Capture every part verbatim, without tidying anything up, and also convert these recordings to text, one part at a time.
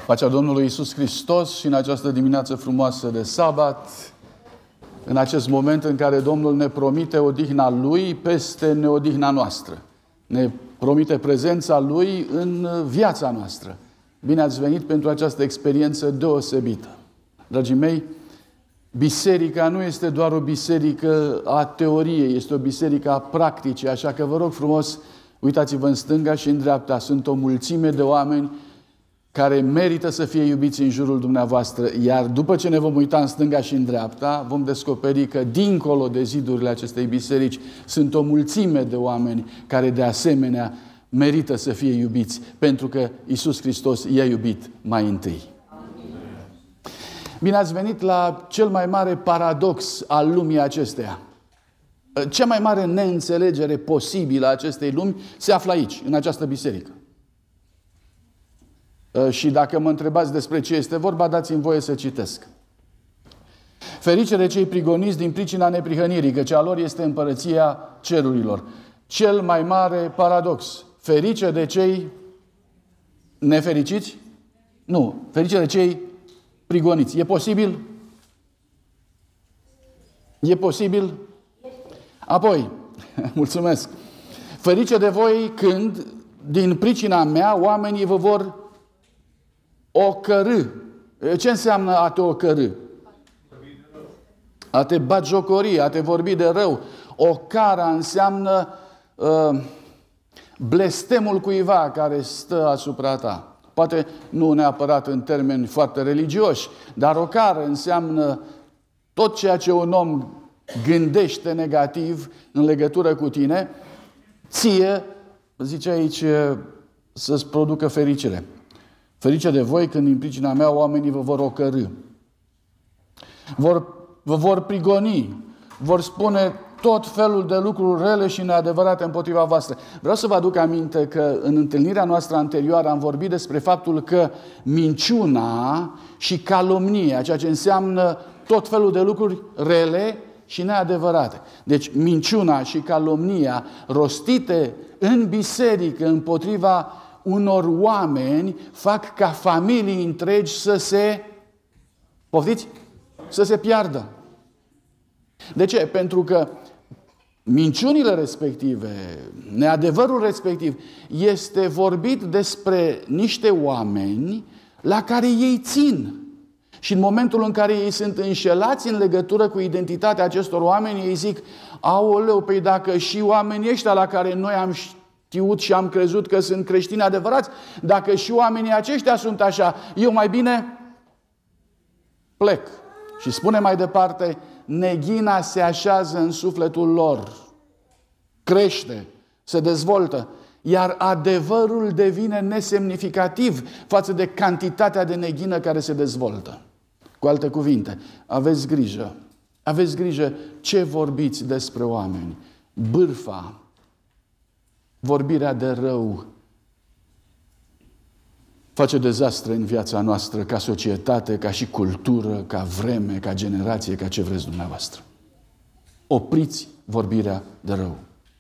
Pacea Domnului Iisus Hristos și în această dimineață frumoasă de sabat, în acest moment în care Domnul ne promite odihna Lui peste neodihna noastră. Ne promite prezența Lui în viața noastră. Bine ați venit pentru această experiență deosebită. Dragii mei, biserica nu este doar o biserică a teoriei, este o biserică a practicii, așa că vă rog frumos, uitați-vă în stânga și în dreapta. Sunt o mulțime de oameni care merită să fie iubiți în jurul dumneavoastră. Iar după ce ne vom uita în stânga și în dreapta, vom descoperi că dincolo de zidurile acestei biserici sunt o mulțime de oameni care de asemenea merită să fie iubiți, pentru că Iisus Hristos i-a iubit mai întâi. Bine ați venit la cel mai mare paradox al lumii acesteia. Cea mai mare neînțelegere posibilă a acestei lumi se află aici, în această biserică. Și dacă mă întrebați despre ce este vorba, dați-mi voie să citesc. Ferice de cei prigoniți din pricina neprihănirii, căci a lor este împărăția cerurilor. Cel mai mare paradox. Ferice de cei nefericiți? Nu. Ferice de cei prigoniți. E posibil? E posibil? Apoi, mulțumesc. Ferice de voi când, din pricina mea, oamenii vă vor ocărî. Ce înseamnă a te ocărî? A te batjocori, a te vorbi de rău. Ocara înseamnă uh, blestemul cuiva care stă asupra ta. Poate nu neapărat în termeni foarte religioși, dar ocară înseamnă tot ceea ce un om gândește negativ în legătură cu tine, ție, zice aici, să-ți producă fericire. Ferice de voi când din pricina mea oamenii vă vor ocărî. Vor, vă vor prigoni, vor spune tot felul de lucruri rele și neadevărate împotriva voastră. Vreau să vă aduc aminte că în întâlnirea noastră anterioară am vorbit despre faptul că minciuna și calomnia, ceea ce înseamnă tot felul de lucruri rele și neadevărate. Deci minciuna și calomnia rostite în biserică împotriva unor oameni fac ca familii întregi să se, poftiți? Să se piardă. De ce? Pentru că minciunile respective, neadevărul respectiv, este vorbit despre niște oameni la care ei țin. Și în momentul în care ei sunt înșelați în legătură cu identitatea acestor oameni, ei zic, aoleu, păi dacă și oamenii ăștia la care noi am știut și am crezut că sunt creștini adevărați, dacă și oamenii aceștia sunt așa, eu mai bine plec. Și spune mai departe, neghina se așează în sufletul lor, crește, se dezvoltă, iar adevărul devine nesemnificativ față de cantitatea de neghină care se dezvoltă. Cu alte cuvinte, aveți grijă, aveți grijă ce vorbiți despre oameni. Bârfa, vorbirea de rău, face dezastre în viața noastră ca societate, ca și cultură, ca vreme, ca generație, ca ce vreți dumneavoastră. Opriți vorbirea de rău.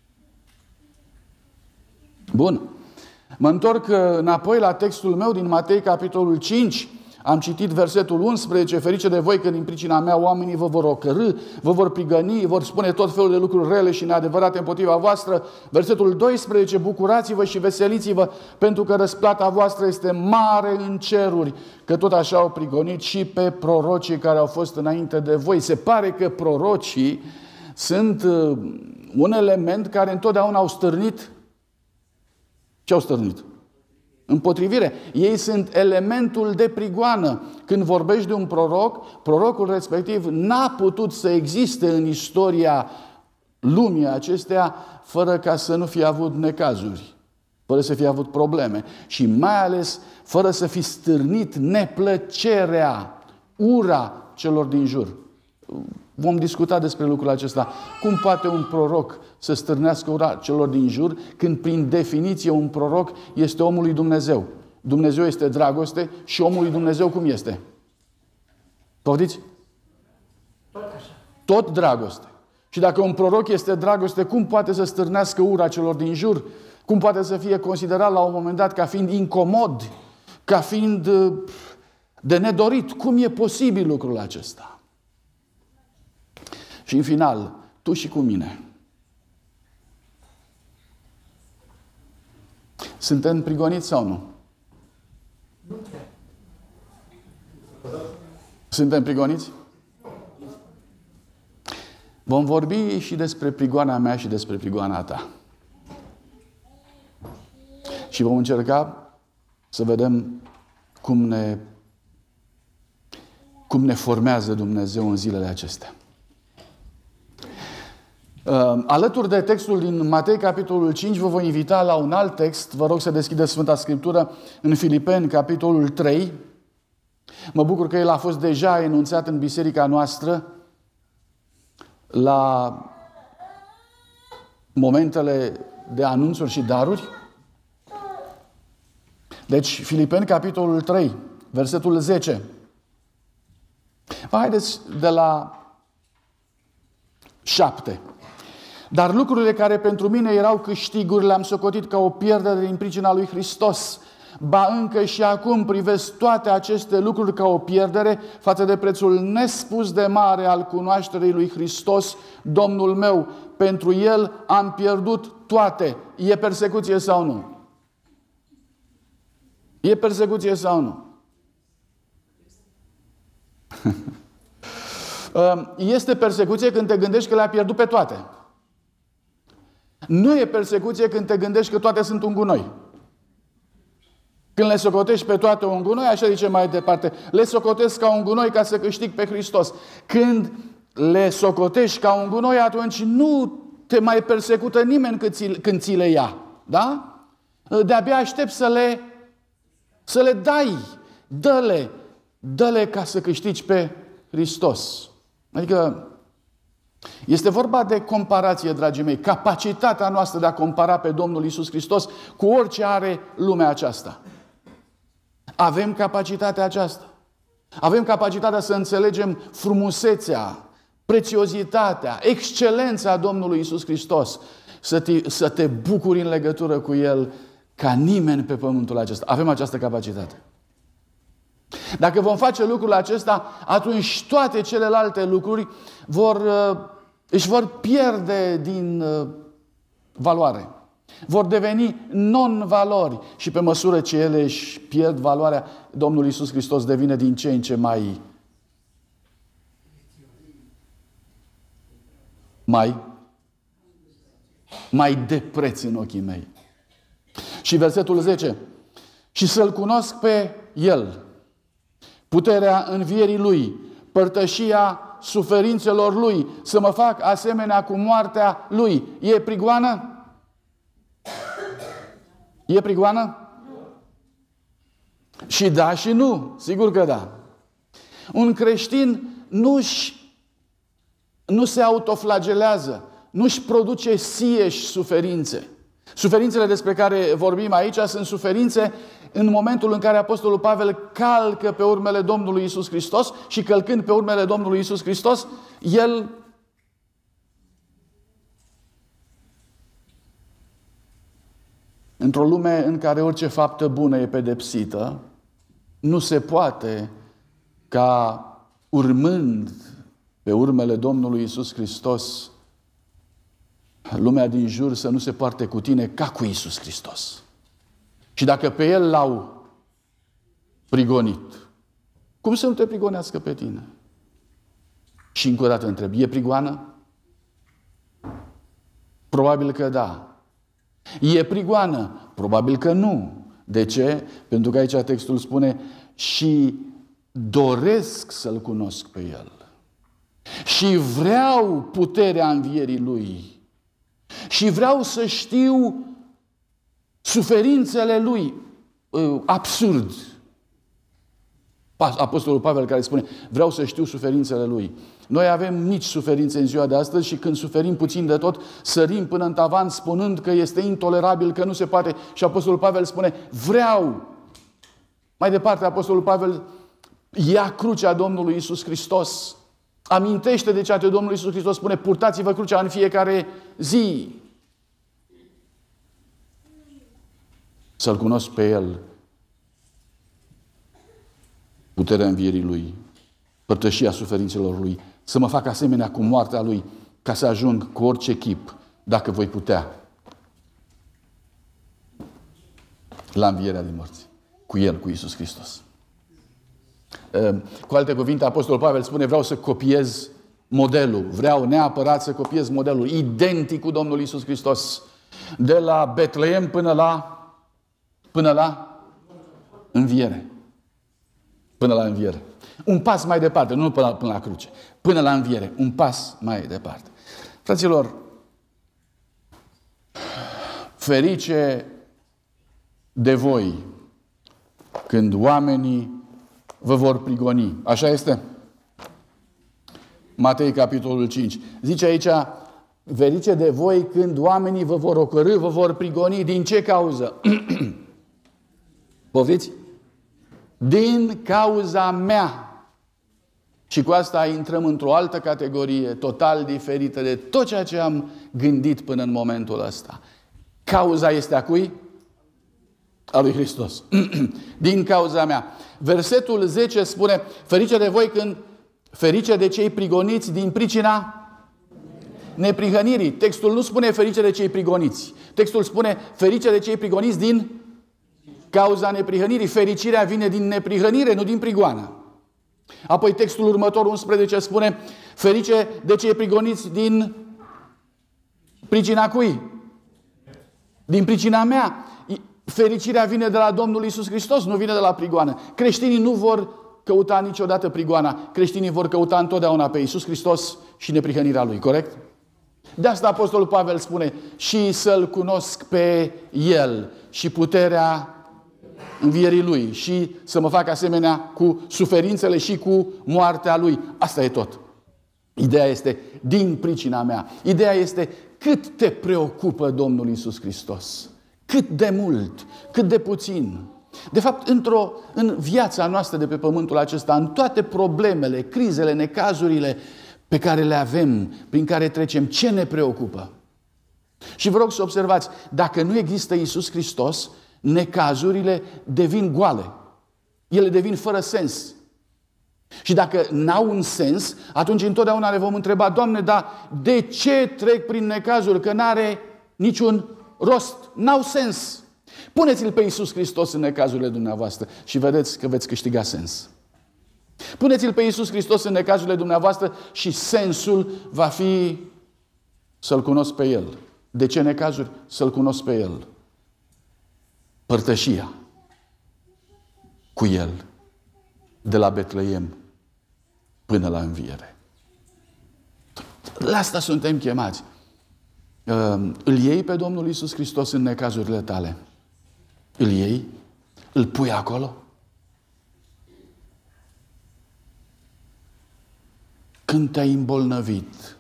Bun. Mă întorc înapoi la textul meu din Matei, capitolul cinci. Am citit versetul unsprezece, ferice de voi că din pricina mea oamenii vă vor ocărî, vă vor prigăni, vor spune tot felul de lucruri rele și neadevărate împotriva voastră. Versetul doisprezece, bucurați-vă și veseliți-vă, pentru că răsplata voastră este mare în ceruri, că tot așa au prigonit și pe prorocii care au fost înainte de voi. Se pare că prorocii sunt un element care întotdeauna au stârnit. Ce au stârnit? Împotrivire. Ei sunt elementul de prigoană. Când vorbești de un proroc, prorocul respectiv n-a putut să existe în istoria lumii acesteia fără ca să nu fie avut necazuri, fără să fie avut probleme și mai ales fără să fi stârnit neplăcerea, ura celor din jur. Vom discuta despre lucrul acesta. Cum poate un proroc să stârnească ura celor din jur, când prin definiție un proroc este omul lui Dumnezeu? Dumnezeu este dragoste și omul lui Dumnezeu cum este? Poftiți? Tot așa. Tot dragoste. Și dacă un proroc este dragoste, cum poate să stârnească ura celor din jur? Cum poate să fie considerat la un moment dat ca fiind incomod? ca fiind de nedorit. Cum e posibil lucrul acesta? Și în final, tu și cu mine. Suntem prigoniți sau nu? Suntem prigoniți? Vom vorbi și despre prigoana mea și despre prigoana ta. Și vom încerca să vedem cum ne, cum ne formează Dumnezeu în zilele acestea. Alături de textul din Matei, capitolul cinci, vă voi invita la un alt text. Vă rog să deschideți Sfânta Scriptură în Filipeni, capitolul trei. Mă bucur că el a fost deja enunțat în biserica noastră la momentele de anunțuri și daruri. Deci, Filipeni, capitolul trei, versetul zece. Haideți de la șapte. Dar lucrurile care pentru mine erau câștiguri le-am socotit ca o pierdere din pricina lui Hristos. Ba încă și acum privesc toate aceste lucruri ca o pierdere față de prețul nespus de mare al cunoașterii lui Hristos, Domnul meu. Pentru El am pierdut toate. E persecuție sau nu? E persecuție sau nu? Este persecuție când te gândești că le-ai pierdut pe toate. Nu e persecuție când te gândești că toate sunt un gunoi. Când le socotești pe toate un gunoi, așa zice mai departe, le socotesc ca un gunoi ca să câștig pe Hristos. Când le socotești ca un gunoi, atunci nu te mai persecută nimeni când ți le ia. Da? De-abia aștept să le, să le dai. Dă-le. Dă-le ca să câștigi pe Hristos. Adică este vorba de comparație, dragii mei. Capacitatea noastră de a compara pe Domnul Iisus Hristos cu orice are lumea aceasta. Avem capacitatea aceasta. Avem capacitatea să înțelegem frumusețea, prețiozitatea, excelența Domnului Iisus Hristos. Să te, să te bucuri în legătură cu El ca nimeni pe pământul acesta. Avem această capacitate. Dacă vom face lucrul acesta, atunci toate celelalte lucruri vor, își vor pierde din valoare. Vor deveni non-valori. Și pe măsură ce ele își pierd valoarea, Domnul Iisus Hristos devine din ce în ce mai mai mai de preț în ochii mei. Și versetul zece. Și să-L cunosc pe El, puterea învierii Lui, părtășia suferințelor Lui, să mă fac asemenea cu moartea Lui. E prigoană? E prigoană? Și da și nu. Sigur că da. Un creștin nu-și, nu se autoflagelează, nu-și produce sieși suferințe. Suferințele despre care vorbim aici sunt suferințe în momentul în care Apostolul Pavel calcă pe urmele Domnului Iisus Hristos și călcând pe urmele Domnului Iisus Hristos, el într-o lume în care orice faptă bună e pedepsită, nu se poate ca urmând pe urmele Domnului Iisus Hristos lumea din jur să nu se poarte cu tine ca cu Iisus Hristos. Și dacă pe El l-au prigonit, cum să nu te prigonească pe tine? Și încă o dată întreb, e prigoană? Probabil că da. E prigoană? Probabil că nu. De ce? Pentru că aici textul spune și doresc să-L cunosc pe El. Și vreau puterea învierii Lui. Și vreau să știu suferințele Lui. Absurd. Apostolul Pavel care spune, vreau să știu suferințele Lui. Noi avem mici suferințe în ziua de astăzi și când suferim puțin de tot, sărim până în tavan spunând că este intolerabil, că nu se poate. Și Apostolul Pavel spune, vreau. Mai departe, Apostolul Pavel ia crucea Domnului Iisus Hristos. Amintește de ceea ce Domnul Iisus Hristos spune, purtați-vă crucea în fiecare zi. Să-L cunosc pe El puterea învierii Lui, părtășia suferințelor Lui, să mă fac asemenea cu moartea Lui, ca să ajung cu orice chip, dacă voi putea, la învierea din morți, cu El, cu Iisus Hristos. Cu alte cuvinte, Apostolul Pavel spune, vreau să copiez modelul, vreau neapărat să copiez modelul, identic cu Domnul Iisus Hristos, de la Betleem până la, până la înviere. Până la înviere. Un pas mai departe, nu până la, până la cruce, până la înviere, un pas mai departe. Fraților, ferice de voi când oamenii vă vor prigoni. Așa este? Matei, capitolul cinci. Zice aici, ferice de voi când oamenii vă vor ocărî, vă vor prigoni. Din ce cauză? Poftiți? Din cauza mea. Și cu asta intrăm într-o altă categorie, total diferită de tot ceea ce am gândit până în momentul ăsta. Cauza este a cui? A lui Hristos. Din cauza mea. Versetul zece spune, ferice de voi când, ferice de cei prigoniți din pricina neprihănirii. Textul nu spune ferice de cei prigoniți. Textul spune ferice de cei prigoniți din cauza neprihănirii. Fericirea vine din neprihănire, nu din prigoană. Apoi textul următor, unsprezece, spune ferice de cei prigoniți din pricina cui? Din pricina mea. Fericirea vine de la Domnul Iisus Hristos, nu vine de la prigoană. Creștinii nu vor căuta niciodată prigoana. Creștinii vor căuta întotdeauna pe Iisus Hristos și neprihănirea Lui, corect? De asta Apostolul Pavel spune și să-L cunosc pe El și puterea învierii Lui și să mă fac asemenea cu suferințele și cu moartea Lui. Asta e tot. Ideea este din pricina mea. Ideea este cât te preocupă Domnul Iisus Hristos. Cât de mult, cât de puțin. De fapt, într-o, în viața noastră de pe pământul acesta, în toate problemele, crizele, necazurile pe care le avem, prin care trecem, ce ne preocupă? Și vă rog să observați, dacă nu există Iisus Hristos, necazurile devin goale. Ele devin fără sens. Și dacă n-au un sens, atunci întotdeauna ne vom întreba, Doamne, dar de ce trec prin necazuri? Că n-are niciun rost, n-au sens. Puneți-L pe Iisus Hristos în necazurile dumneavoastră și vedeți că veți câștiga sens. Puneți-L pe Iisus Hristos în necazurile dumneavoastră și sensul va fi să-L cunosc pe El. De ce necazuri? Să-L cunosc pe El. Părtășia cu El de la Betleem până la înviere. La asta suntem chemați. Îl iei pe Domnul Iisus Hristos în necazurile tale? Îl iei? Îl pui acolo? Când te-ai îmbolnăvit,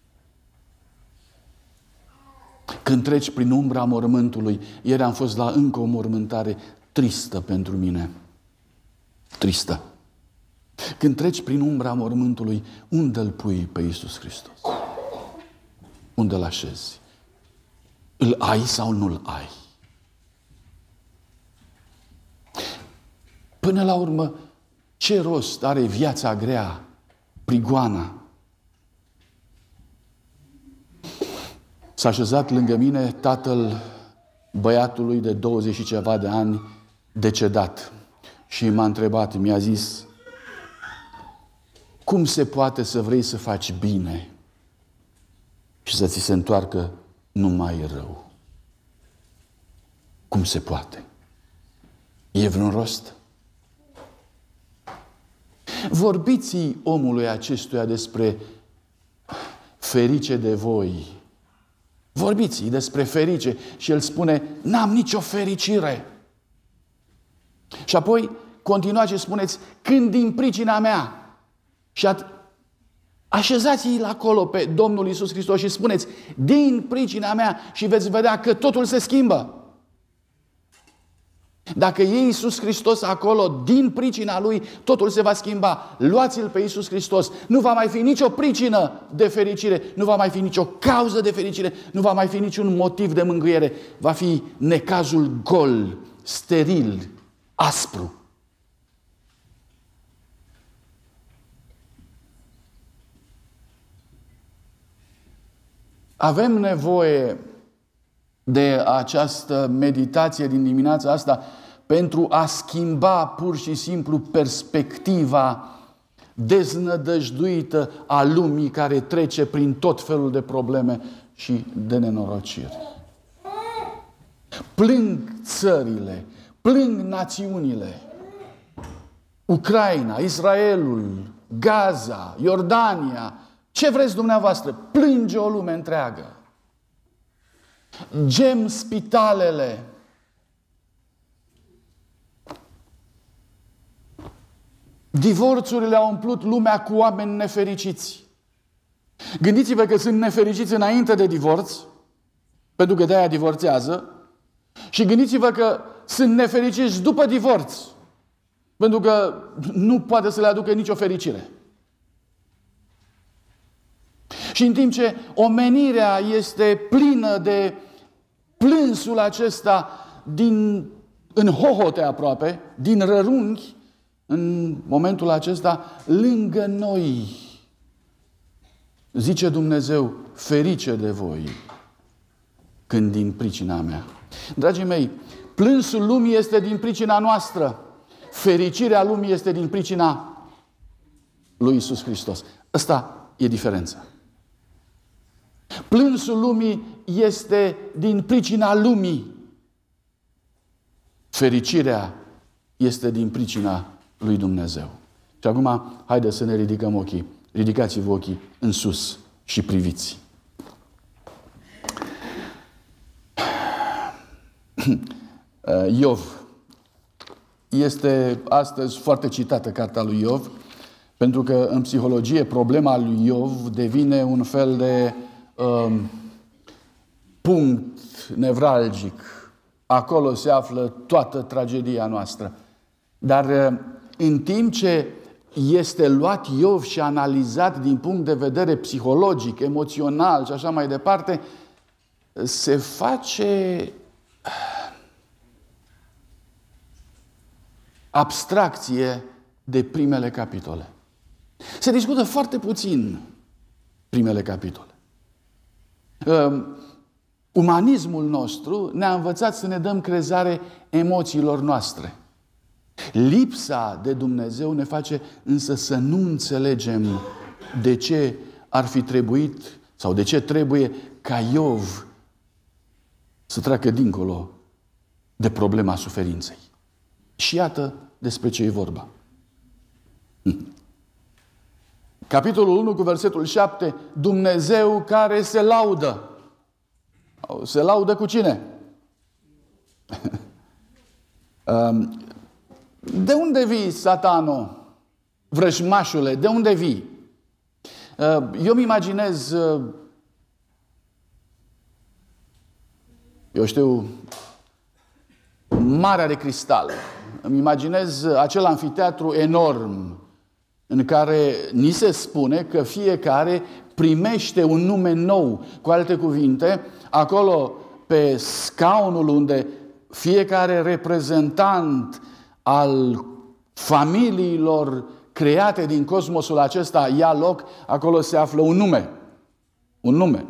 când treci prin umbra mormântului, ieri am fost la încă o mormântare tristă pentru mine. Tristă. Când treci prin umbra mormântului, unde îl pui pe Iisus Hristos? Unde îl așezi? Îl ai sau nu-l ai? Până la urmă, ce rost are viața grea, prigoana? S-a așezat lângă mine tatăl băiatului de douăzeci și ceva de ani decedat și m-a întrebat, mi-a zis, cum se poate să vrei să faci bine și să ți se întoarcă numai rău? Cum se poate? E vreun rost? Vorbiți omului acestuia despre ferice de voi. Vorbiți despre ferice și el spune, n-am nicio fericire. Și apoi continuați și spuneți, când din pricina mea. Și at- așezați-l acolo pe Domnul Iisus Hristos și spuneți, din pricina mea, și veți vedea că totul se schimbă. Dacă e Iisus Hristos acolo, din pricina Lui, totul se va schimba. Luați-L pe Iisus Hristos. Nu va mai fi nicio pricină de fericire, nu va mai fi nicio cauză de fericire, nu va mai fi niciun motiv de mângâiere. Va fi necazul gol, steril, aspru. Avem nevoie de această meditație din dimineața asta pentru a schimba pur și simplu perspectiva deznădăjduită a lumii care trece prin tot felul de probleme și de nenorociri. Plâng țările, plâng națiunile, Ucraina, Israelul, Gaza, Iordania, ce vreți dumneavoastră, plânge o lume întreagă. Gem spitalele. Divorțurile au umplut lumea cu oameni nefericiți. Gândiți-vă că sunt nefericiți înainte de divorț, pentru că de-aia divorțează, și gândiți-vă că sunt nefericiți după divorț, pentru că nu poate să le aducă nicio fericire. Și în timp ce omenirea este plină de plânsul acesta din, în hohote aproape, din rărunghi, în momentul acesta, lângă noi, zice Dumnezeu, ferice de voi, când din pricina mea. Dragii mei, plânsul lumii este din pricina noastră, fericirea lumii este din pricina lui Iisus Hristos. Ăsta e diferența. Plânsul lumii este din pricina lumii. Fericirea este din pricina lui Dumnezeu. Și acum, haideți să ne ridicăm ochii. Ridicați-vă ochii în sus și priviți. Iov. Este astăzi foarte citată cartea lui Iov, pentru că în psihologie problema lui Iov devine un fel de um, punct nevralgic. Acolo se află toată tragedia noastră. Dar în timp ce este luat Iov și analizat din punct de vedere psihologic, emoțional și așa mai departe, se face abstracție de primele capitole. Se discută foarte puțin primele capitole. Umanismul nostru ne-a învățat să ne dăm crezare emoțiilor noastre. Lipsa de Dumnezeu ne face însă să nu înțelegem de ce ar fi trebuit sau de ce trebuie ca Iov să treacă dincolo de problema suferinței. Și iată despre ce e vorba. Capitolul unu cu versetul șapte, Dumnezeu care se laudă. Se laudă cu cine? De unde vii, Satano, vrăjmașule? De unde vii? Eu îmi imaginez, eu știu, Marea de Cristal. Îmi imaginez acel anfiteatru enorm în care ni se spune că fiecare primește un nume nou. Cu alte cuvinte, acolo pe scaunul unde fiecare reprezentant al familiilor create din cosmosul acesta ia loc, acolo se află un nume. Un nume.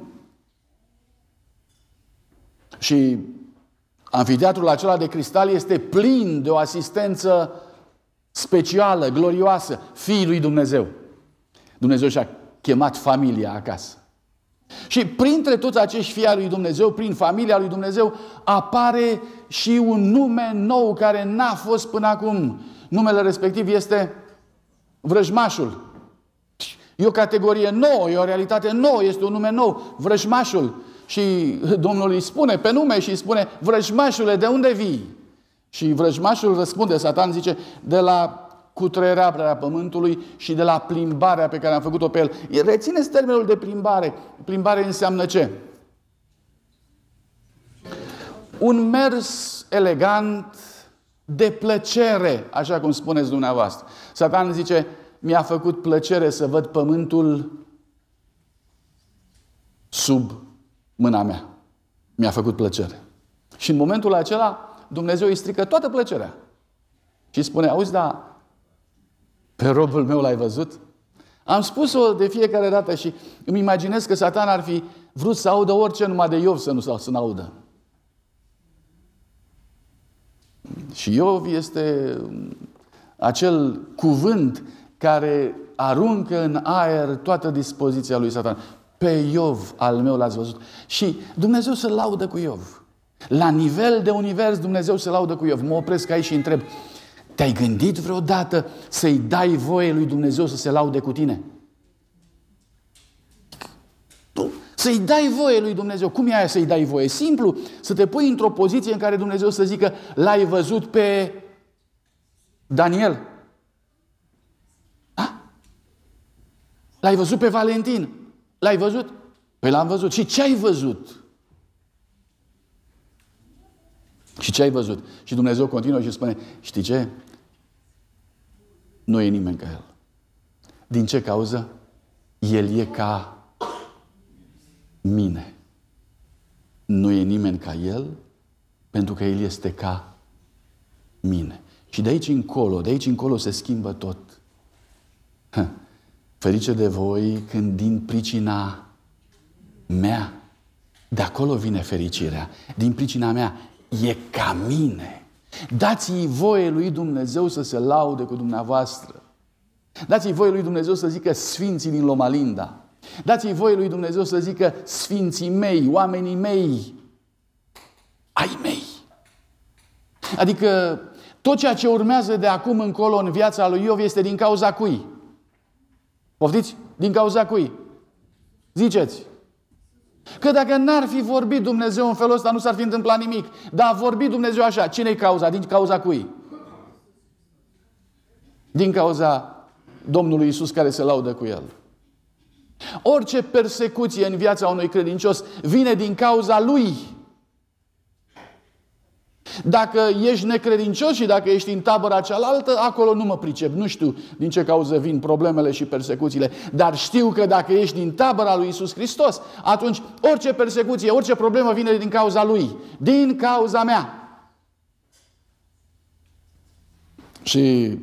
Și anfiteatrul acela de cristal este plin de o asistență specială, glorioasă, fiii lui Dumnezeu. Dumnezeu și-a chemat familia acasă. Și printre toți acești fii ai lui Dumnezeu, prin familia lui Dumnezeu, apare și un nume nou care n-a fost până acum. Numele respectiv este vrăjmașul. E o categorie nouă, e o realitate nouă, este un nume nou, vrăjmașul. Și Domnul îi spune pe nume și îi spune, vrăjmașule, de unde vii? Și vrăjmașul răspunde, Satan zice, de la cutreierea pământului și de la plimbarea pe care am făcut-o pe el. Rețineți termenul de plimbare. Plimbare înseamnă ce? Un mers elegant de plăcere, așa cum spuneți dumneavoastră. Satan zice, mi-a făcut plăcere să văd pământul sub mâna mea. Mi-a făcut plăcere. Și în momentul acela, Dumnezeu îi strică toată plăcerea. Și spune, auzi, da, pe robul meu l-ai văzut? Am spus-o de fiecare dată și îmi imaginez că Satan ar fi vrut să audă orice numai de Iov să nu să nu audă. Și Iov este acel cuvânt care aruncă în aer toată dispoziția lui Satan. Pe Iov al meu l-ați văzut. Și Dumnezeu se laudă cu Iov. La nivel de univers Dumnezeu se laudă cu Iov. Mă opresc aici și întreb: te-ai gândit vreodată să-i dai voie lui Dumnezeu să se laude cu tine? Tu, să-i dai voie lui Dumnezeu. Cum e aia să-i dai voie? Simplu, să te pui într-o poziție în care Dumnezeu să zică: l-ai văzut pe Daniel? Da? L-ai văzut pe Valentin? L-ai văzut? Păi l-am văzut. Și ce ai văzut? Și ce ai văzut? Și Dumnezeu continuă și spune: știi ce? Nu e nimeni ca el. Din ce cauză? El e ca mine. Nu e nimeni ca el, pentru că el este ca mine. Și de aici încolo, de aici încolo se schimbă tot. Ferice de voi când din pricina mea, de acolo vine fericirea, din pricina mea, e ca mine. Dați-i voie lui Dumnezeu să se laude cu dumneavoastră. Dați-i voie lui Dumnezeu să zică sfinții din Loma Linda. Dați-i voie lui Dumnezeu să zică sfinții mei, oamenii mei, ai mei. Adică tot ceea ce urmează de acum încolo în viața lui Iov este din cauza cui? Poftiți? Din cauza cui? Ziceți. Că dacă n-ar fi vorbit Dumnezeu în felul ăsta, nu s-ar fi întâmplat nimic. Dar a vorbit Dumnezeu așa. Cine-i cauza? Din cauza cui? Din cauza Domnului Iisus care se laudă cu El. Orice persecuție în viața unui credincios vine din cauza lui. Dacă ești necredincios și dacă ești în tabăra cealaltă, acolo nu mă pricep. Nu știu din ce cauză vin problemele și persecuțiile. Dar știu că dacă ești din tabăra lui Iisus Hristos, atunci orice persecuție, orice problemă vine din cauza lui. Din cauza mea. Și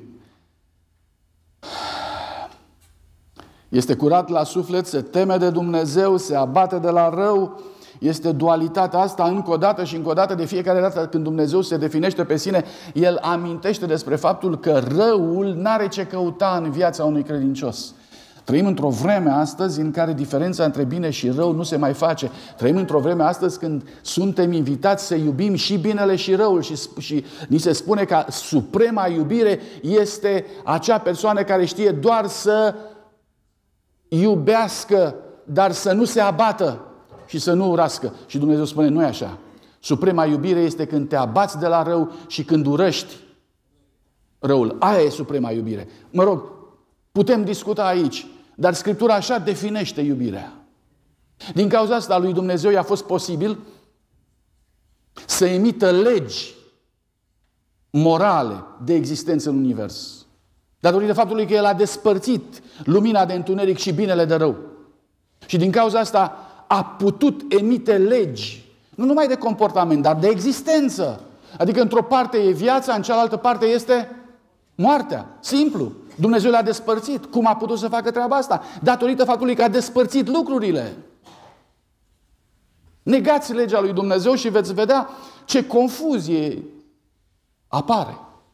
este curat la suflet, se teme de Dumnezeu, se abate de la rău. Este dualitatea asta încă o dată și încă o dată. De fiecare dată când Dumnezeu se definește pe sine, El amintește despre faptul că răul n-are ce căuta în viața unui credincios. Trăim într-o vreme astăzi în care diferența între bine și rău nu se mai face. Trăim într-o vreme astăzi când suntem invitați să iubim și binele și răul și, și ni se spune că suprema iubire este acea persoană care știe doar să iubească, dar să nu se abată și să nu urască. Și Dumnezeu spune: nu e așa. Suprema iubire este când te abați de la rău și când urăști răul. Aia e suprema iubire. Mă rog, putem discuta aici, dar Scriptura așa definește iubirea. Din cauza asta lui Dumnezeu i-a fost posibil să emită legi morale de existență în univers. Datorită faptului că El a despărțit lumina de întuneric și binele de rău. Și din cauza asta a putut emite legi, nu numai de comportament, dar de existență. Adică într-o parte e viața, în cealaltă parte este moartea. Simplu. Dumnezeu le-a despărțit. Cum a putut să facă treaba asta? Datorită faptului că a despărțit lucrurile. Negați legea lui Dumnezeu și veți vedea ce confuzie apare.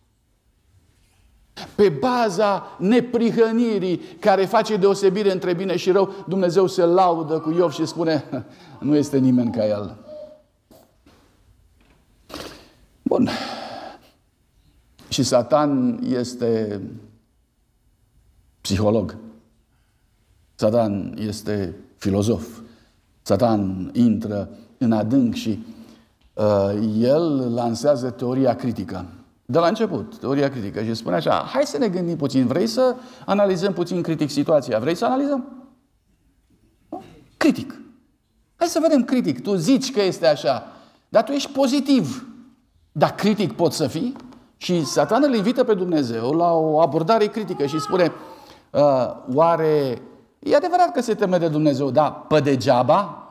Pe baza neprihănirii care face deosebire între bine și rău, Dumnezeu se laudă cu Iov și spune: nu este nimeni ca el. Bun. Și Satan este psiholog. Satan este filozof. Satan intră în adânc și uh, el lansează teoria critică. De la început, teoria critică. Și spune așa: hai să ne gândim puțin. Vrei să analizăm puțin critic situația? Vrei să analizăm? Critic. Hai să vedem critic. Tu zici că este așa, dar tu ești pozitiv. Dar critic poți să fii? Și Satan îl invită pe Dumnezeu la o abordare critică și spune: uh, oare e adevărat că se teme de Dumnezeu, dar pe degeaba?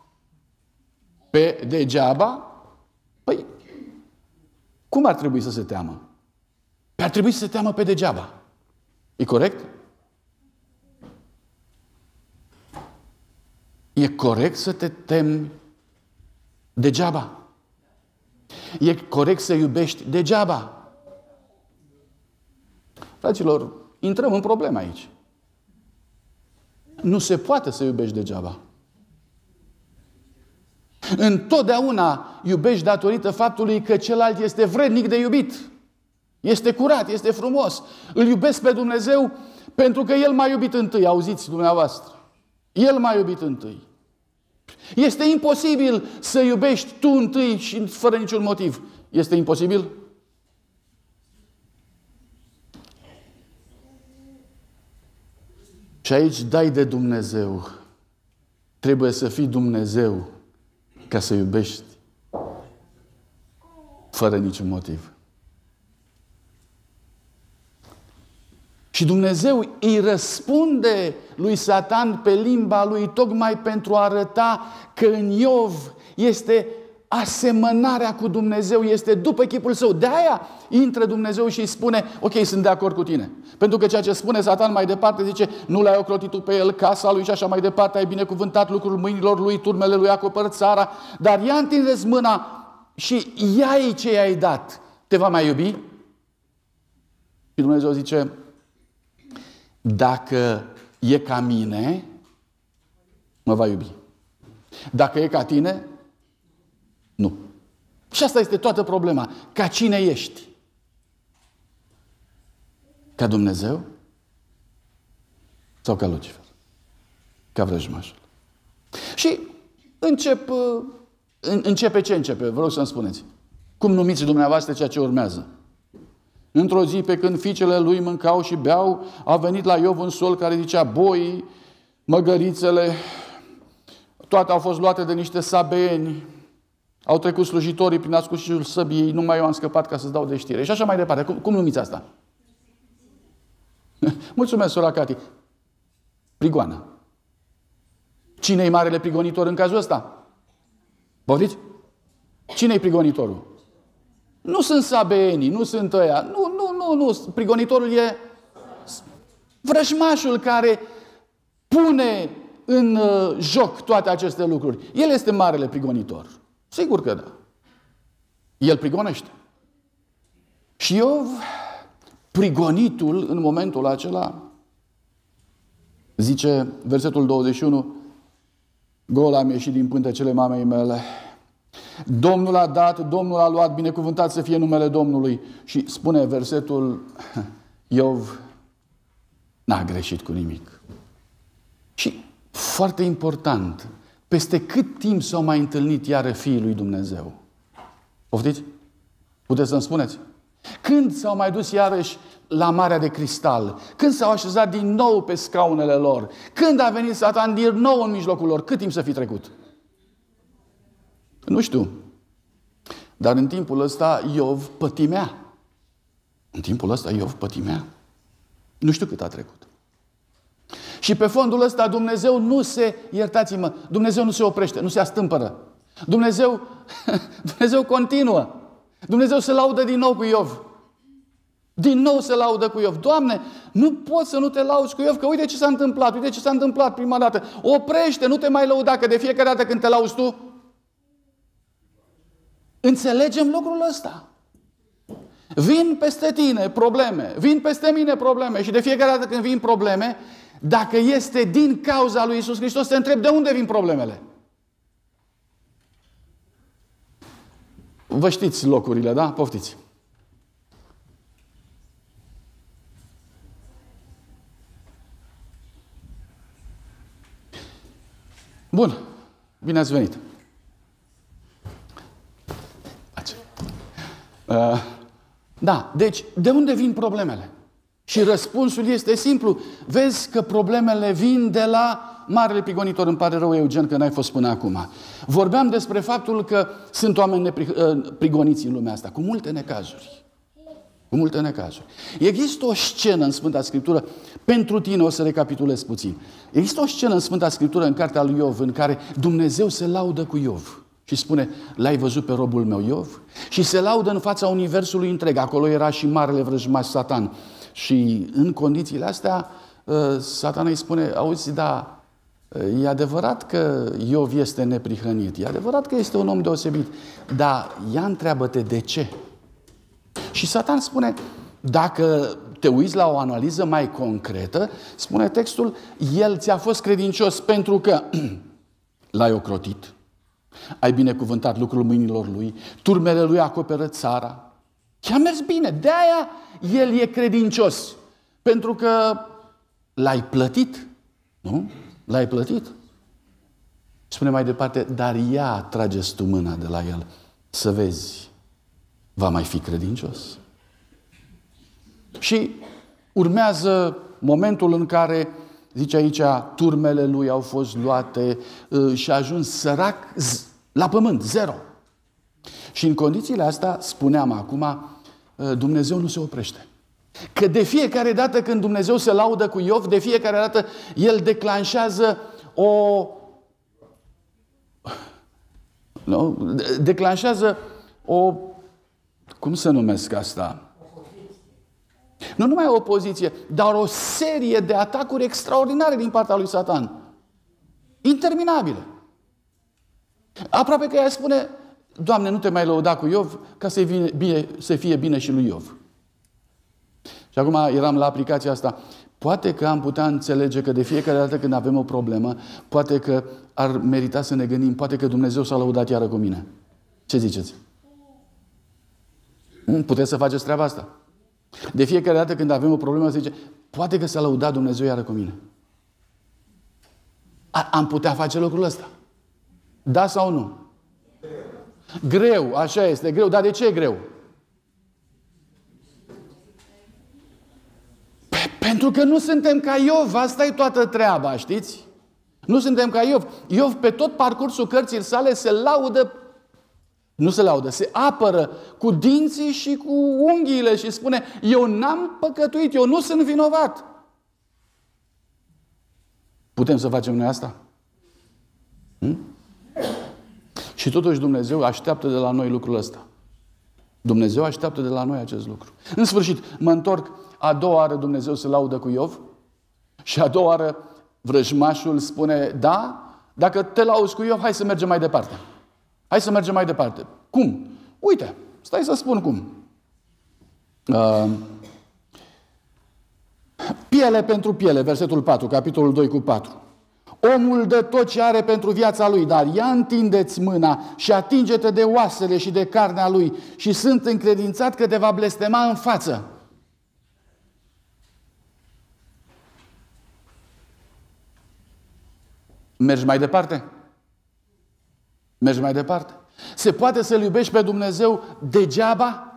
Pe degeaba? Păi, cum ar trebui să se teamă? Ar trebui să se teamă pe degeaba. E corect? E corect să te temi degeaba. E corect să iubești degeaba. Fraților, intrăm în probleme aici. Nu se poate să iubești degeaba. Întotdeauna iubești datorită faptului că celălalt este vrednic de iubit. Este curat, este frumos. Îl iubesc pe Dumnezeu pentru că El m-a iubit întâi. Auziți dumneavoastră. El m-a iubit întâi. Este imposibil să iubești tu întâi și fără niciun motiv. Este imposibil? Și aici dai de Dumnezeu. Trebuie să fii Dumnezeu ca să iubești fără niciun motiv. Și Dumnezeu îi răspunde lui Satan pe limba lui tocmai pentru a arăta că în Iov este asemănarea cu Dumnezeu, este după chipul său. De aia intră Dumnezeu și îi spune, ok, sunt de acord cu tine. Pentru că ceea ce spune Satan mai departe, zice, nu l-ai ocrotit tu pe el, casa lui și așa mai departe, ai binecuvântat lucrul mâinilor lui, turmele lui acopăr țara, dar ia întindeți mâna și ia-i ce i-ai dat. Te va mai iubi? Și Dumnezeu zice, dacă e ca mine, mă va iubi. Dacă e ca tine, nu. Și asta este toată problema. Ca cine ești? Ca Dumnezeu? Sau ca Lucifer? Ca vrăjmașul? Și încep, începe ce începe? Vă rog să-mi spuneți. Cum numiți dumneavoastră ceea ce urmează? Într-o zi, pe când fiicele lui mâncau și beau, a venit la Iov un sol care zicea, boii, măgărițele, toate au fost luate de niște sabeni, au trecut slujitorii prin ascuțișul săbiei, numai eu am scăpat ca să-ți dau de știre. Și așa mai departe. Cum, cum numiți asta? Mulțumesc, sora Cati. Prigoană. Cine-i marele prigonitor în cazul ăsta? Poftiți? Cine-i prigonitorul? Nu sunt sabeenii, nu sunt ăia. Nu, nu, nu, nu. Prigonitorul e vrăjmașul care pune în uh, joc toate aceste lucruri. El este marele prigonitor. Sigur că da. El prigonește. Și Iov, prigonitul în momentul acela, zice versetul douăzeci și unu, gol am ieșit din pântecele mamei mele. Domnul a dat, Domnul a luat, binecuvântat să fie numele Domnului. Și spune versetul, Iov n-a greșit cu nimic. Și foarte important, peste cât timp s-au mai întâlnit iară fiii lui Dumnezeu? Poftiți? Puteți să-mi spuneți? Când s-au mai dus iarăși la Marea de Cristal? Când s-au așezat din nou pe scaunele lor? Când a venit Satan din nou în mijlocul lor? Cât timp să fi trecut? Nu știu. Dar în timpul ăsta Iov pătimea. În timpul ăsta Iov pătimea. Nu știu cât a trecut. Și pe fondul ăsta Dumnezeu nu se, iertați-mă, Dumnezeu nu se oprește, nu se astâmpără. Dumnezeu, Dumnezeu continuă. Dumnezeu se laudă din nou cu Iov. Din nou se laudă cu Iov. Doamne, nu poți să nu te lauzi cu Iov, că uite ce s-a întâmplat, uite ce s-a întâmplat prima dată. Oprește, nu te mai lăuda, că de fiecare dată când te lauzi tu, înțelegem lucrul ăsta. Vin peste tine probleme, vin peste mine probleme și de fiecare dată când vin probleme, dacă este din cauza lui Iisus Hristos, te întreb de unde vin problemele. Vă știți locurile, da? Poftiți. Bun. Bine ați venit. Uh, da, deci de unde vin problemele? Și răspunsul este simplu. Vezi că problemele vin de la marele prigonitor. Îmi pare rău, Eugen, că n-ai fost până acum. Vorbeam despre faptul că sunt oameni prigoniți în lumea asta, cu multe necazuri. Cu multe necazuri. Există o scenă în Sfânta Scriptură, pentru tine o să recapitulez puțin. Există o scenă în Sfânta Scriptură, în cartea lui Iov, în care Dumnezeu se laudă cu Iov. Și spune, l-ai văzut pe robul meu Iov? Și se laudă în fața universului întreg. Acolo era și marele vrăjmaș Satan. Și în condițiile astea, Satan îi spune, auzi, da, E adevărat că Iov este neprihănit, e adevărat că este un om deosebit, dar ia întreabă-te de ce. Și Satan spune, dacă te uiți la o analiză mai concretă, spune textul, el ți-a fost credincios pentru că l-ai ocrotit, ai binecuvântat lucrul mâinilor lui, turmele lui acoperă țara. I-a mers bine, de-aia el e credincios, pentru că l-ai plătit, nu? L-ai plătit. Spune mai departe, dar ia trageți tu mâna de la el, să vezi, va mai fi credincios. Și urmează momentul în care, zice aici, turmele lui au fost luate și a ajuns sărac la pământ, zero. Și în condițiile astea, spuneam acum, Dumnezeu nu se oprește. Că de fiecare dată când Dumnezeu se laudă cu Iov, de fiecare dată El declanșează o... Nu? Declanșează o... Cum să numesc asta? Nu numai o opoziție, dar o serie de atacuri extraordinare din partea lui Satan. Interminabile. Aproape că ea spune, Doamne, nu te mai lăuda cu Iov, ca să fie bine, să fie bine și lui Iov. Și acum eram la aplicația asta. Poate că am putea înțelege că de fiecare dată când avem o problemă, poate că ar merita să ne gândim, poate că Dumnezeu s-a lăudat iară cu mine. Ce ziceți? Puteți să faceți treaba asta? De fiecare dată când avem o problemă, se zice, poate că s-a lăudat Dumnezeu iară cu mine. A, am putea face lucrul ăsta? Da sau nu? Greu, așa este, greu. Dar de ce e greu? Pentru că nu suntem ca Iov, asta e toată treaba, știți? Nu suntem ca Iov. Iov pe tot parcursul cărții sale se laudă, nu se laudă, se apără cu dinții și cu unghiile și spune, eu n-am păcătuit, eu nu sunt vinovat. Putem să facem noi asta? Hm? Și totuși Dumnezeu așteaptă de la noi lucrul ăsta. Dumnezeu așteaptă de la noi acest lucru. În sfârșit, mă întorc, a doua oară Dumnezeu se laudă cu Iov și a doua oară vrăjmașul spune, da, dacă te lauzi cu Iov, hai să mergem mai departe. Hai să mergem mai departe. Cum? Uite, stai să spun cum. Uh, piele pentru piele, versetul patru, capitolul doi cu patru. Omul dă tot ce are pentru viața lui, dar ia întindeți mâna și atinge-te de oasele și de carnea lui și sunt încredințat că te va blestema în față. Mergi mai departe? Mergi mai departe? Se poate să-L iubești pe Dumnezeu degeaba?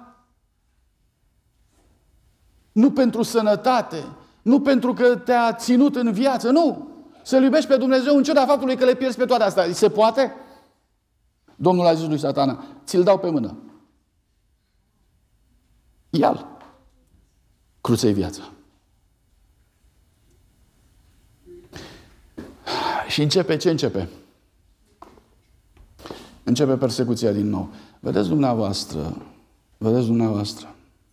Nu pentru sănătate, nu pentru că te-a ținut în viață, nu! Să-L iubești pe Dumnezeu în ciuda faptului că le pierzi pe toate astea. Se poate? Domnul a zis lui Satana, ți-l dau pe mână. Ia-l. Cruță-i viața. Și începe ce începe? Începe persecuția din nou. Vedeți dumneavoastră, vedeți dumneavoastră.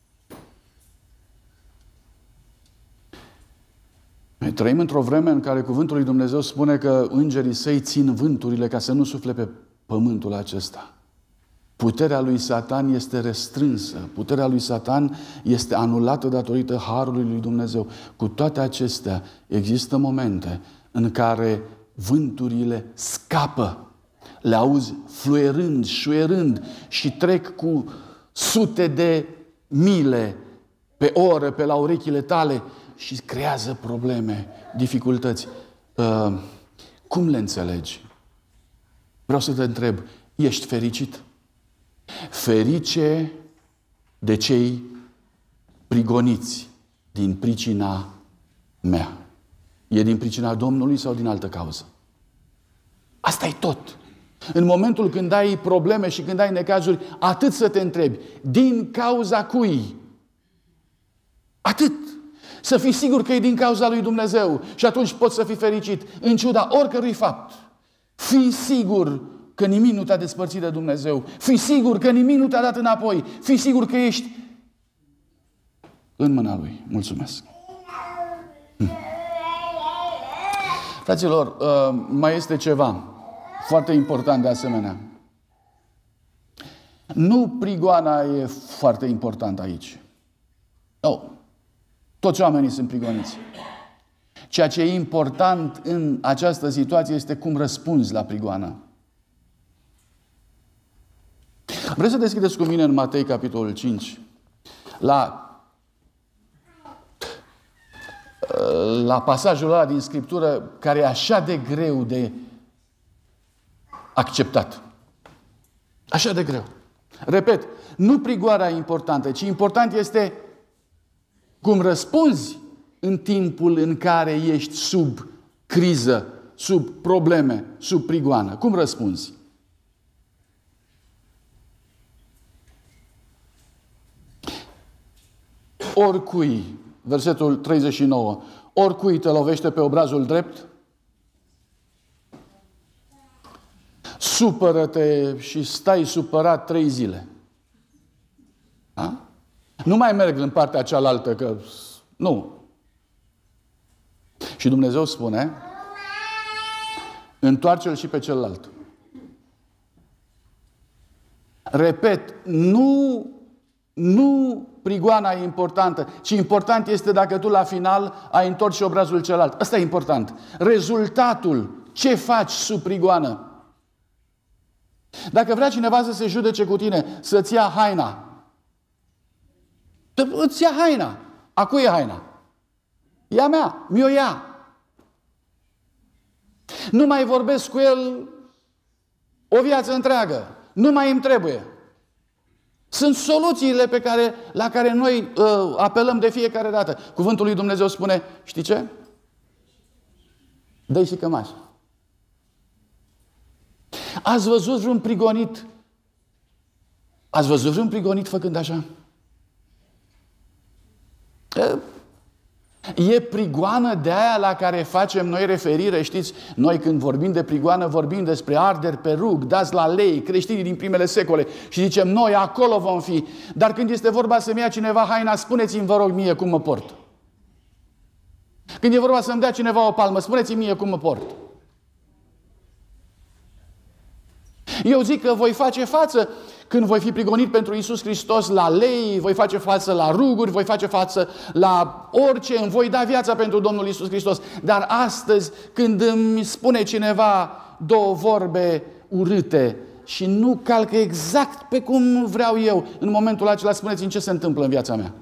Noi trăim într-o vreme în care cuvântul lui Dumnezeu spune că îngerii săi țin vânturile ca să nu sufle pe pământul acesta. Puterea lui Satan este restrânsă. Puterea lui Satan este anulată datorită harului lui Dumnezeu. Cu toate acestea, există momente în care vânturile scapă. Le auzi fluierând, șuierând și trec cu sute de mile pe oră pe la urechile tale și creează probleme, dificultăți. Uh, cum le înțelegi? Vreau să te întreb, ești fericit? Ferice de cei prigoniți din pricina mea. E din pricina Domnului sau din altă cauză? Asta e tot. În momentul când ai probleme și când ai necazuri, atât să te întrebi, din cauza cui? Atât. Să fii sigur că e din cauza lui Dumnezeu și atunci poți să fii fericit, în ciuda oricărui fapt. Fii sigur că nimic nu te-a despărțit de Dumnezeu. Fii sigur că nimic nu te-a dat înapoi. Fii sigur că ești în mâna Lui. Mulțumesc. Hm. Fraților, mai este ceva foarte important de asemenea. Nu prigoana e foarte importantă aici. Oh. Toți oamenii sunt prigoniți. Ceea ce e important în această situație este cum răspunzi la prigoană. Vreți să deschideți cu mine în Matei, capitolul cinci, la, la pasajul ăla din Scriptură care e așa de greu de acceptat. Așa de greu. Repet, nu prigoana e importantă, ci important este cum răspunzi în timpul în care ești sub criză, sub probleme, sub prigoană. Cum răspunzi? Oricui, versetul treizeci și nouă, oricui te lovește pe obrazul drept, supără-te și stai supărat trei zile. Da? Nu mai merg în partea cealaltă, că nu. Și Dumnezeu spune, întoarce-l și pe celălalt. Repet, nu, nu prigoana e importantă, ci important este dacă tu la final ai întors și obrazul celălalt. Asta e important. Rezultatul, ce faci sub prigoană. Dacă vrea cineva să se judece cu tine, să-ți ia haina, îți ia haina. A cui e haina? E a mea, mi-o ia. Nu mai vorbesc cu el o viață întreagă. Nu mai îmi trebuie. Sunt soluțiile pe care, la care noi uh, apelăm de fiecare dată. Cuvântul lui Dumnezeu spune, știi ce? Dă-i și cămașa. Ați văzut vreun prigonit? Ați văzut vreun prigonit făcând așa? E prigoană de aia la care facem noi referire, știți? Noi când vorbim de prigoană, vorbim despre arderi pe rug, dați la lei, creștinii din primele secole și zicem, noi acolo vom fi. Dar când este vorba să-mi ia cineva haina, spuneți-mi, vă rog, mie cum mă port. Când e vorba să-mi dea cineva o palmă, spuneți-mi mie cum mă port. Eu zic că voi face față când voi fi prigonit pentru Iisus Hristos la lei, voi face față la ruguri, voi face față la orice, îmi voi da viața pentru Domnul Iisus Hristos. Dar astăzi, când îmi spune cineva două vorbe urâte și nu calcă exact pe cum vreau eu, în momentul acela spuneți-mi ce se întâmplă în viața mea.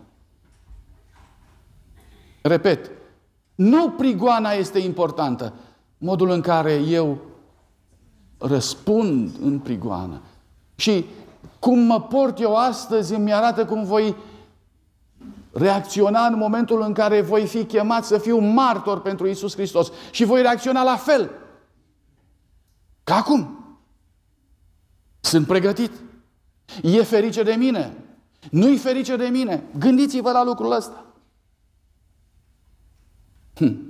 Repet, nu prigoana este importantă, modul în care eu răspund în prigoană. Și cum mă port eu astăzi îmi arată cum voi reacționa în momentul în care voi fi chemat să fiu martor pentru Iisus Hristos. Și voi reacționa la fel. Ca acum. Sunt pregătit. E ferice de mine. Nu-i ferice de mine. Gândiți-vă la lucrul ăsta. Hm.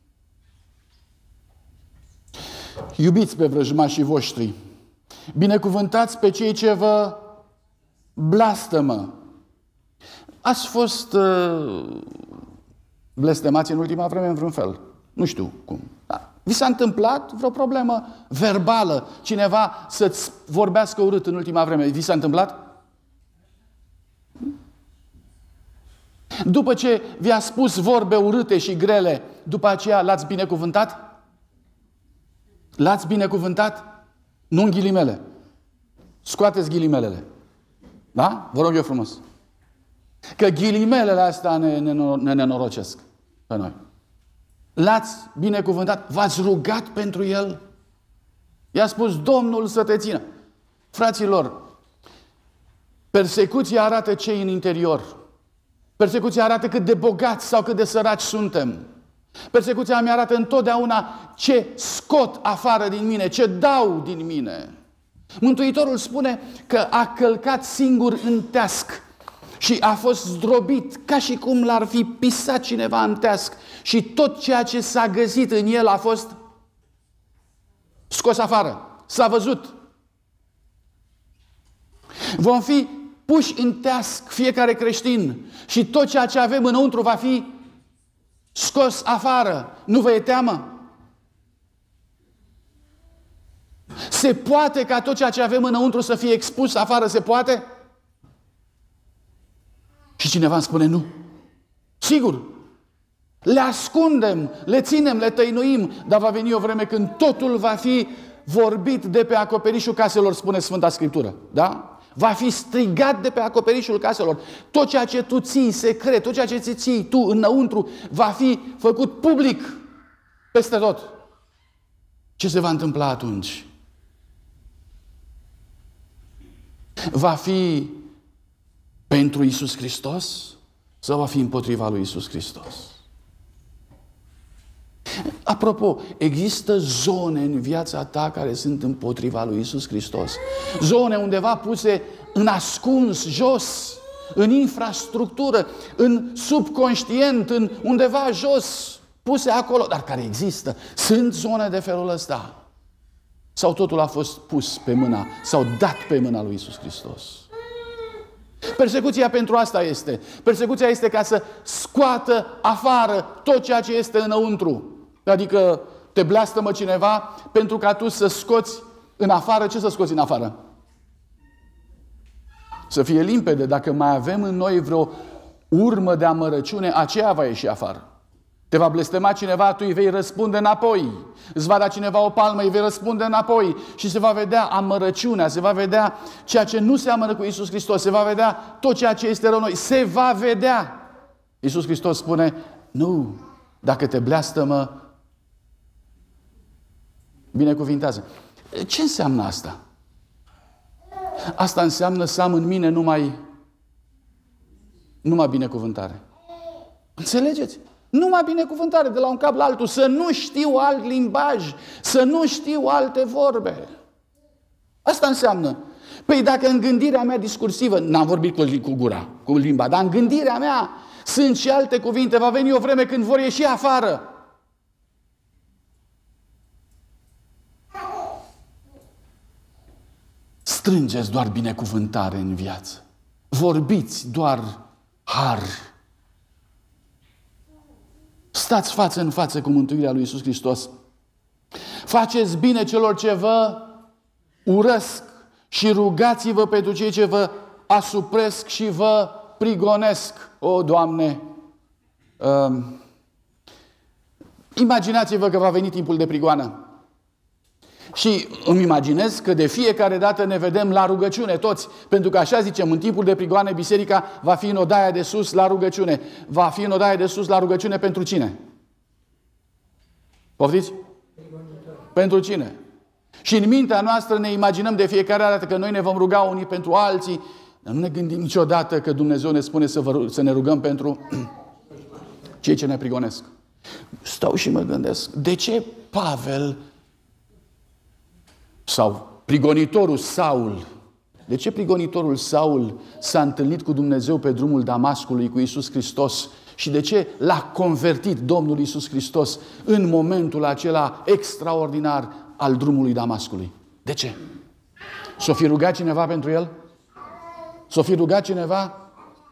Iubiți pe vrăjmașii voștri. Binecuvântați pe cei ce vă blastămă. Ați fost uh, blestemați în ultima vreme în vreun fel. Nu știu cum. Da. Vi s-a întâmplat vreo problemă verbală? Cineva să-ți vorbească urât în ultima vreme? Vi s-a întâmplat? După ce vi-a spus vorbe urâte și grele, după aceea l-ați binecuvântat? L-ați binecuvântat? Nu în ghilimele. Scoateți ghilimelele. Da? Vă rog eu frumos. Că ghilimelele astea ne, ne, ne nenorocesc pe noi. L-ați binecuvântat? V-ați rugat pentru el? I-a spus Domnul să te țină. Fraților, persecuția arată ce e în interior. Persecuția arată cât de bogați sau cât de săraci suntem. Persecuția mi arată întotdeauna ce scot afară din mine, ce dau din mine. Mântuitorul spune că a călcat singur în teasc și a fost zdrobit ca și cum l-ar fi pisat cineva în teasc și tot ceea ce s-a găsit în el a fost scos afară. S-a văzut. Vom fi puși în teasc fiecare creștin și tot ceea ce avem înăuntru va fi scos afară. Nu vă e teamă? Se poate ca tot ceea ce avem înăuntru să fie expus afară? Se poate? Și cineva îmi spune nu. Sigur. Le ascundem, le ținem, le tăinuim, dar va veni o vreme când totul va fi vorbit de pe acoperișul caselor, spune Sfânta Scriptură. Da? Va fi strigat de pe acoperișul caselor. Tot ceea ce tu ții secret, tot ceea ce ți ții tu înăuntru, va fi făcut public peste tot. Ce se va întâmpla atunci? Va fi pentru Iisus Hristos sau va fi împotriva lui Iisus Hristos? Apropo, există zone în viața ta care sunt împotriva lui Iisus Hristos? Zone undeva puse în ascuns, jos, în infrastructură, în subconștient, în undeva jos, puse acolo, dar care există. Sunt zone de felul ăsta. Sau totul a fost pus pe mâna, sau dat pe mâna lui Iisus Hristos? Persecuția pentru asta este. Persecuția este ca să scoată afară tot ceea ce este înăuntru. Adică te blastămă cineva pentru ca tu să scoți în afară. Ce să scoți în afară? Să fie limpede. Dacă mai avem în noi vreo urmă de amărăciune, aceea va ieși afară. Te va blestema cineva, tu îi vei răspunde înapoi. Îți va da cineva o palmă, îi vei răspunde înapoi. Și se va vedea amărăciunea, se va vedea ceea ce nu seamănă cu Iisus Hristos, se va vedea tot ceea ce este rău în noi. Se va vedea. Iisus Hristos spune, nu, dacă te blastămă, binecuvintează. Ce înseamnă asta? Asta înseamnă să am în mine numai, numai binecuvântare. Înțelegeți? Numai binecuvântare de la un cap la altul, să nu știu alt limbaj, să nu știu alte vorbe. Asta înseamnă. Păi dacă în gândirea mea discursivă, n-am vorbit cu, cu gura, cu limba, dar în gândirea mea sunt și alte cuvinte, va veni o vreme când vor ieși afară. Strângeți doar binecuvântare în viață. Vorbiți doar har. Stați față în față cu mântuirea lui Iisus Hristos. Faceți bine celor ce vă urăsc și rugați-vă pentru cei ce vă asupresc și vă prigonesc. O, Doamne! Uh, imaginați-vă că va veni timpul de prigoană. Și îmi imaginez că de fiecare dată ne vedem la rugăciune toți, pentru că așa zicem, în timpul de prigoane biserica va fi în odaia de sus la rugăciune. Va fi în odaia de sus la rugăciune pentru cine? Poftiți? Pentru cine? Și în mintea noastră ne imaginăm de fiecare dată că noi ne vom ruga unii pentru alții, dar nu ne gândim niciodată că Dumnezeu ne spune să, vă, să ne rugăm pentru cei ce ne prigonesc. Stau și mă gândesc, de ce Pavel sau prigonitorul Saul, de ce prigonitorul Saul s-a întâlnit cu Dumnezeu pe drumul Damascului, cu Iisus Hristos, și de ce l-a convertit Domnul Iisus Hristos în momentul acela extraordinar al drumului Damascului? De ce? S-o fi rugat cineva pentru el? S-o fi rugat cineva?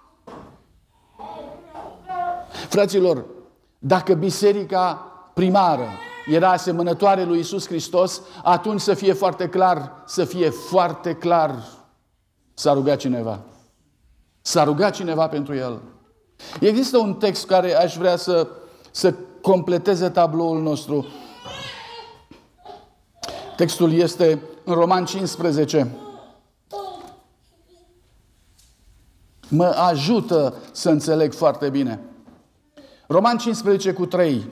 Fraților, dacă biserica primară era asemănătoare lui Iisus Hristos, atunci să fie foarte clar, să fie foarte clar, s-a rugat cineva. S-a rugat cineva pentru el. Există un text care aș vrea să, să completeze tabloul nostru. Textul este în Roman cincisprezece. Mă ajută să înțeleg foarte bine. Roman cincisprezece cu trei.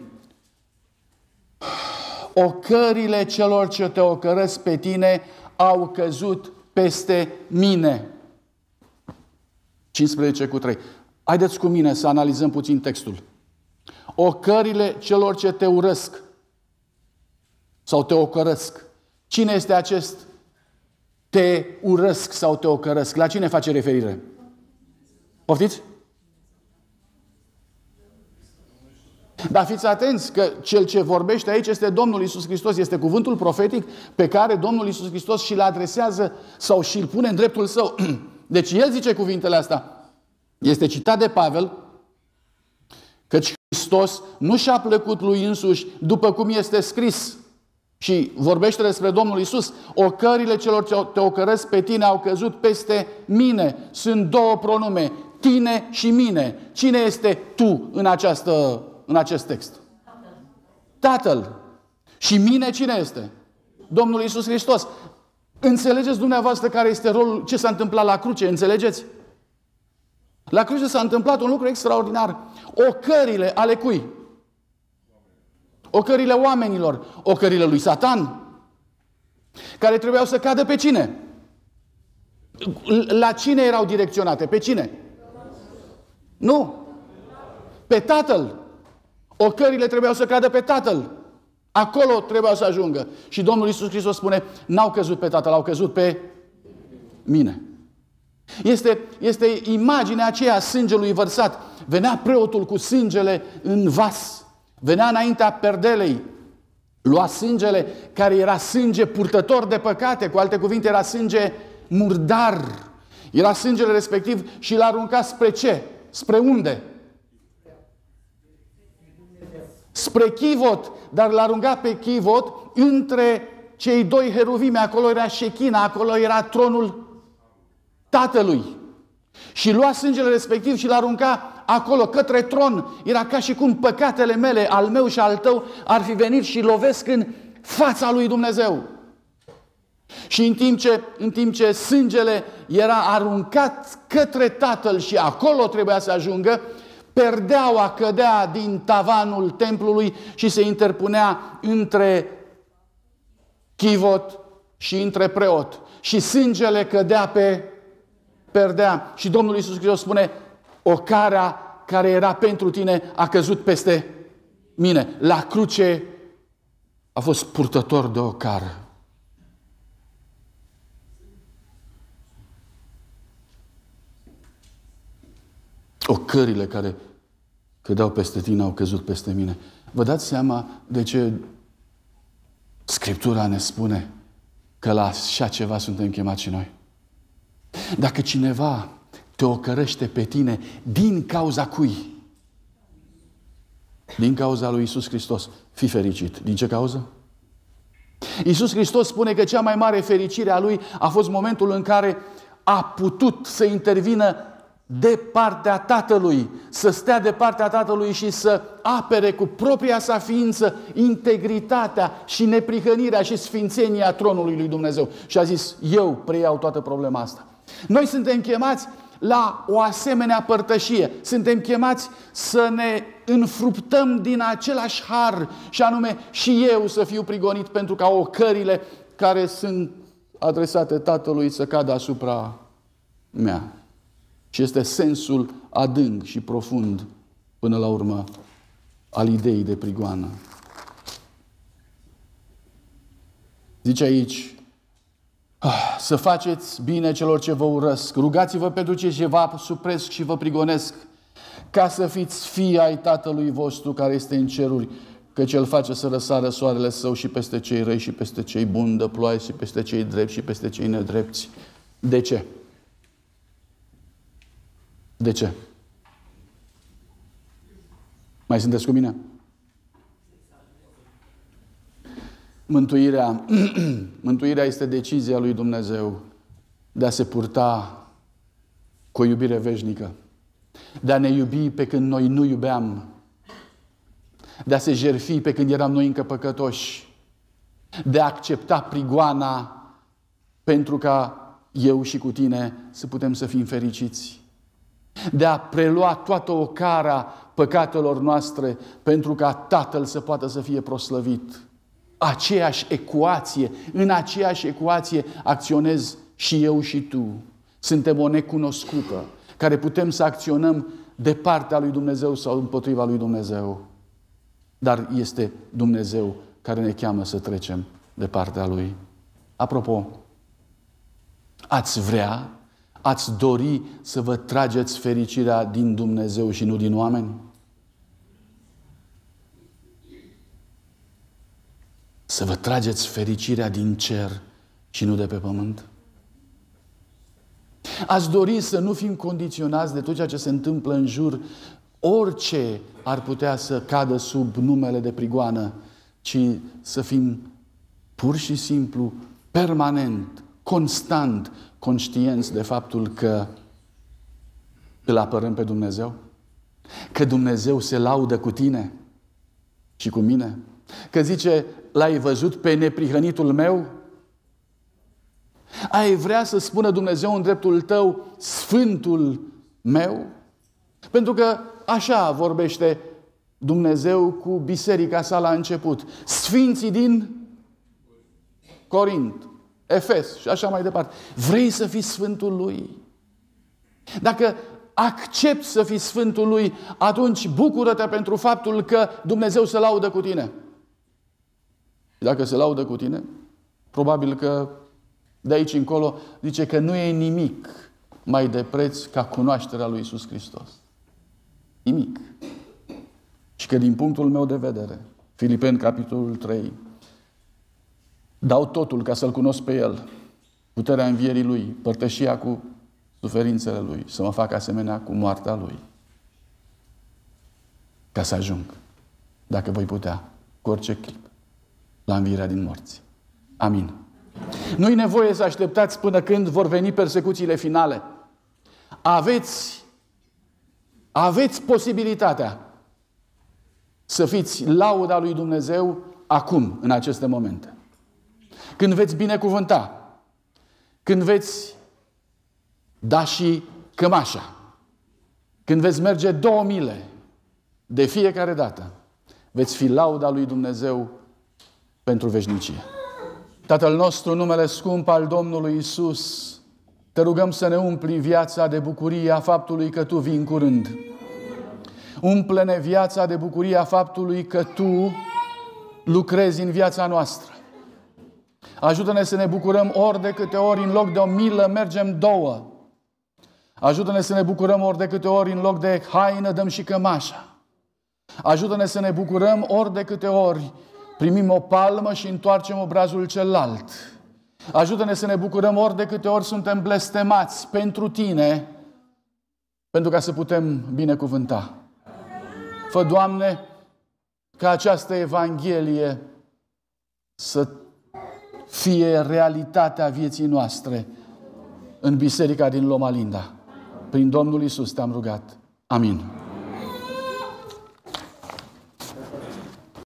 Ocările celor ce te ocărăsc pe tine au căzut peste mine. cincisprezece cu trei. Haideți cu mine să analizăm puțin textul. Ocările celor ce te urăsc sau te ocărăsc. Cine este acest te urăsc sau te ocărăsc? La cine face referire? Poftiți? Dar fiți atenți că cel ce vorbește aici este Domnul Iisus Hristos, este cuvântul profetic pe care Domnul Iisus Hristos și-l adresează sau și-l pune în dreptul său. Deci el zice cuvintele astea. Este citat de Pavel, căci Hristos nu și-a plăcut lui însuși după cum este scris. Și vorbește despre Domnul Iisus. Ocările celor ce te ocărăsc pe tine au căzut peste mine. Sunt două pronume, tine și mine. Cine este tu în, această, în acest text? Tatăl. Și mine cine este? Domnul Iisus Hristos. Înțelegeți dumneavoastră care este rolul, ce s-a întâmplat la cruce? Înțelegeți? La cruce s-a întâmplat un lucru extraordinar. Ocările ale cui? Ocările oamenilor. Ocările lui Satan. Care trebuiau să cadă pe cine? La cine erau direcționate? Pe cine? Nu. Pe Tatăl. Ocările trebuiau să cadă pe Tatăl. Acolo trebuiau să ajungă. Și Domnul Iisus Hristos spune, n-au căzut pe Tatăl, au căzut pe mine. Este, este imaginea aceea a sângelui vărsat. Venea preotul cu sângele în vas. Venea înaintea perdelei. Lua sângele care era sânge purtător de păcate. Cu alte cuvinte, era sânge murdar. Era sângele respectiv și l-a aruncat spre ce? Spre unde? Spre chivot. Dar l-a aruncat pe chivot între cei doi heruvimi. Acolo era șechina, acolo era tronul Tatălui. Și lua sângele respectiv și l-a aruncat acolo, către tron. Era ca și cum păcatele mele, al meu și al tău, ar fi venit și lovesc în fața lui Dumnezeu. Și în timp ce, în timp ce sângele era aruncat către Tatăl și acolo trebuia să ajungă, perdeaua cădea din tavanul templului și se interpunea între chivot și între preot. Și sângele cădea pe perdea. Și Domnul Iisus Hristos spune, ocarea care era pentru tine a căzut peste mine. La cruce a fost purtător de ocară. Ocările care cădeau peste tine au căzut peste mine. Vă dați seama de ce Scriptura ne spune că la așa ceva suntem chemați și noi? Dacă cineva te ocărăște pe tine din cauza cui? Din cauza lui Iisus Hristos. Fii fericit. Din ce cauză? Iisus Hristos spune că cea mai mare fericire a Lui a fost momentul în care a putut să intervină de partea Tatălui, să stea de partea Tatălui și să apere cu propria sa ființă integritatea și neprihănirea și sfințenia tronului lui Dumnezeu. Și a zis, eu preiau toată problema asta. Noi suntem chemați la o asemenea părtășie. Suntem chemați să ne înfruptăm din același har și anume și eu să fiu prigonit pentru ca ocările care sunt adresate Tatălui să cadă asupra mea. Și este sensul adânc și profund până la urmă al ideii de prigoană. Zice aici, să faceți bine celor ce vă urăsc, rugați-vă pentru cei ce vă supresc și vă prigonesc, ca să fiți fii ai Tatălui vostru care este în ceruri, căci El face să răsară soarele Său și peste cei răi și peste cei buni, dă ploaie și peste cei drepți și peste cei nedrepți. De ce? De ce? Mai sunteți cu mine? Mântuirea, mântuirea este decizia lui Dumnezeu de a se purta cu o iubire veșnică, de a ne iubi pe când noi nu iubeam, de a se jertfi pe când eram noi încă păcătoși, de a accepta prigoana pentru ca eu și cu tine să putem să fim fericiți, de a prelua toată ocara păcatelor noastre pentru ca Tatăl să poată să fie proslăvit. Aceeași ecuație, în aceeași ecuație acționez și eu și tu. Suntem o necunoscută, care putem să acționăm de partea lui Dumnezeu sau împotriva lui Dumnezeu. Dar este Dumnezeu care ne cheamă să trecem de partea Lui. Apropo, ați vrea, ați dori să vă trageți fericirea din Dumnezeu și nu din oameni? Să vă trageți fericirea din cer și nu de pe pământ? Ați dori să nu fim condiționați de tot ceea ce se întâmplă în jur, orice ar putea să cadă sub numele de prigoană, ci să fim pur și simplu, permanent, constant, conștienți de faptul că îl apărăm pe Dumnezeu? Că Dumnezeu se laudă cu tine și cu mine? Că zice, l-ai văzut pe neprihănitul meu? Ai vrea să spună Dumnezeu în dreptul tău, Sfântul meu? Pentru că așa vorbește Dumnezeu cu biserica sa la început. Sfinții din Corint, Efes și așa mai departe. Vrei să fii Sfântul lui? Dacă accepti să fii Sfântul lui, atunci bucură-te pentru faptul că Dumnezeu se laudă cu tine. Dacă se laudă cu tine, probabil că de aici încolo zice că nu e nimic mai de preț ca cunoașterea lui Iisus Hristos. Nimic. Și că din punctul meu de vedere, Filipeni, capitolul trei, dau totul ca să-L cunosc pe El, puterea învierii Lui, părtășia cu suferințele Lui, să mă fac asemenea cu moartea Lui. Ca să ajung, dacă voi putea, cu orice clip, la învierea din morți. Amin. Nu-i nevoie să așteptați până când vor veni persecuțiile finale. Aveți, aveți posibilitatea să fiți lauda lui Dumnezeu acum, în aceste momente. Când veți binecuvânta, când veți da și cămașa, când veți merge două mile de fiecare dată, veți fi lauda lui Dumnezeu pentru veșnicie. Tatăl nostru, în numele scump al Domnului Iisus, te rugăm să ne umpli viața de bucurie a faptului că Tu vii în curând. Umple-ne viața de bucurie a faptului că Tu lucrezi în viața noastră. Ajută-ne să ne bucurăm ori de câte ori în loc de o milă mergem două. Ajută-ne să ne bucurăm ori de câte ori în loc de haină dăm și cămașa. Ajută-ne să ne bucurăm ori de câte ori primim o palmă și întoarcem obrazul celălalt. Ajută-ne să ne bucurăm ori de câte ori suntem blestemați pentru Tine, pentru ca să putem binecuvânta. Fă, Doamne, ca această Evanghelie să fie realitatea vieții noastre în biserica din Loma Linda. Prin Domnul Iisus te-am rugat. Amin.